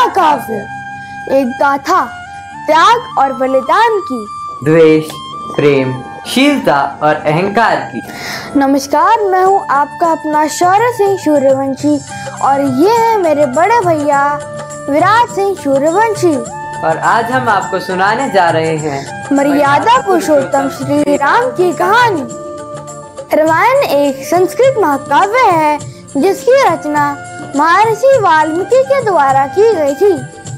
महाकाव्य, एक गाथा त्याग और बलिदान की, द्वेष, प्रेम, शीलता और अहंकार की। नमस्कार, मैं हूँ आपका अपना शौर्य सिंह सूर्यवंशी और ये है मेरे बड़े भैया विराट सिंह सूर्यवंशी। और आज हम आपको सुनाने जा रहे हैं मर्यादा पुरुषोत्तम श्री राम की कहानी। रामायण एक संस्कृत महाकाव्य है जिसकी रचना महर्षि वाल्मीकि के द्वारा की गई थी।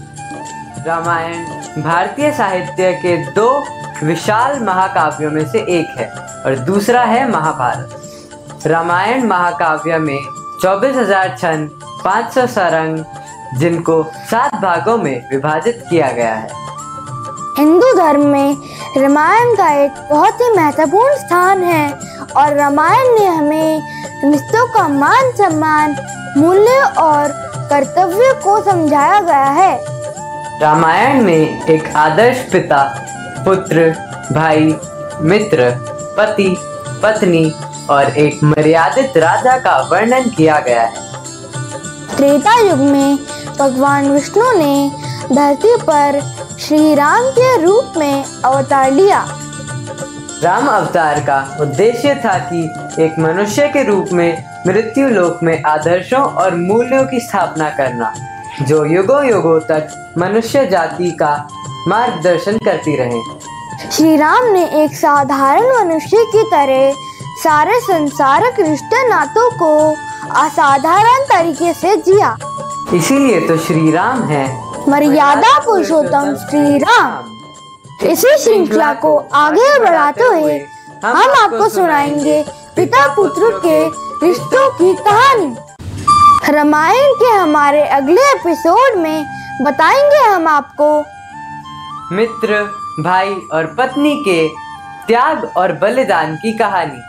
रामायण भारतीय साहित्य के दो विशाल महाकाव्यों में से एक है और दूसरा है महाभारत। रामायण महाकाव्य में 24,000 छंद, 500 सरंग, जिनको 7 भागों में विभाजित किया गया है। हिंदू धर्म में रामायण का एक बहुत ही महत्वपूर्ण स्थान है और रामायण ने हमें रिश्तों का मान सम्मान, मूल्य और कर्तव्य को समझाया गया है। रामायण में एक आदर्श पिता, पुत्र, भाई, मित्र, पति, पत्नी और एक मर्यादित राजा का वर्णन किया गया है। त्रेता युग में भगवान विष्णु ने धरती पर श्री राम के रूप में अवतार लिया। राम अवतार का उद्देश्य था कि एक मनुष्य के रूप में मृत्यु लोक में आदर्शों और मूल्यों की स्थापना करना, जो युगों युगों तक मनुष्य जाति का मार्गदर्शन करती रहे। श्री राम ने एक साधारण मनुष्य की तरह सारे संसारिक रिश्ते नातों को असाधारण तरीके से जिया। इसीलिए तो श्री राम है मर्यादा पुरुषोत्तम श्री राम। इसी श्रृंखला को आगे बढ़ाते हुए हम आपको सुनाएंगे पिता पुत्र के रिश्तों की कहानी। रामायण के हमारे अगले एपिसोड में बताएंगे हम आपको मित्र, भाई और पत्नी के त्याग और बलिदान की कहानी।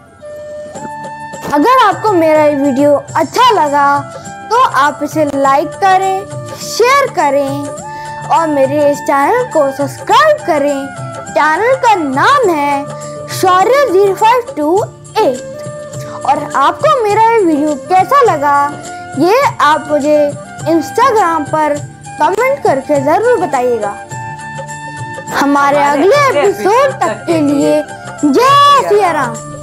अगर आपको मेरा ये वीडियो अच्छा लगा तो आप इसे लाइक करें, शेयर करें और मेरे इस चैनल को सब्सक्राइब करें। चैनल का नाम है शौर्य 0528। और आपको मेरा ये वीडियो कैसा लगा ये आप मुझे इंस्टाग्राम पर कमेंट करके जरूर बताइएगा। हमारे अगले एपिसोड तक के लिए जय सिया राम।